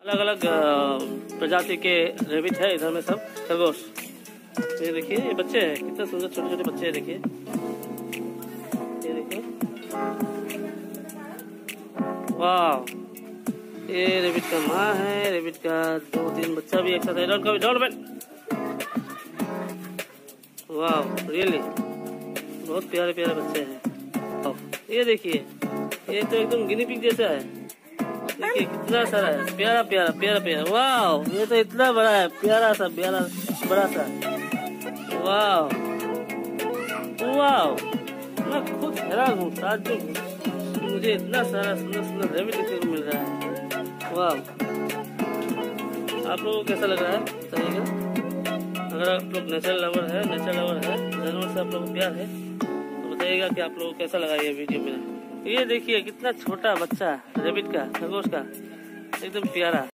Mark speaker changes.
Speaker 1: अलग अलग प्रजाति के रेबिट है इधर में, सब खरगोश। ये देखिए, ये बच्चे हैं, कितने सुंदर छोटे छोटे बच्चे हैं। देखिए, ये देखिए, वाह, ये रेबिट का माँ है, रेबिट का 2-3 बच्चा भी एक साथ है। वाह, रियली बहुत प्यारे प्यारे बच्चे हैं। ये देखिए, ये तो एकदम गिनी पिग जैसा है। देखिए कितना सारा है, प्यारा प्यारा प्यारा प्यारा। वाह, ये तो इतना बड़ा है, प्यारा सा प्यारा बड़ा सा। वाह वाह, मैं खुद हैरान हूँ, ताज्जुब हूँ, मुझे इतना सारा सुंदर सुंदर रेबिट देखने को मिल रहा है। वाह, आप लोगों को कैसा लग रहा है बताइएगा। अगर आप लोग नेचर लवर है, जानवर से आप लोगों को प्यार है, तो बताइएगा कि आप लोगों को कैसा लगा ये वीडियो मेरा। ये देखिए कितना छोटा बच्चा रेबिट का, खरगोश का, एकदम प्यारा।